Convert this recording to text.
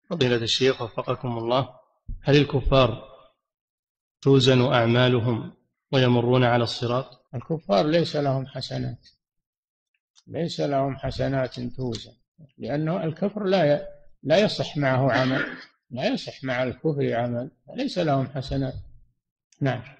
فضيلة الشيخ وفقكم الله، هل الكفار توزن أعمالهم ويمرون على الصراط؟ الكفار ليس لهم حسنات، ليس لهم حسنات توزن، لأنه الكفر لا يصح معه عمل، لا يصح مع الكفر عمل، ليس لهم حسنات. نعم.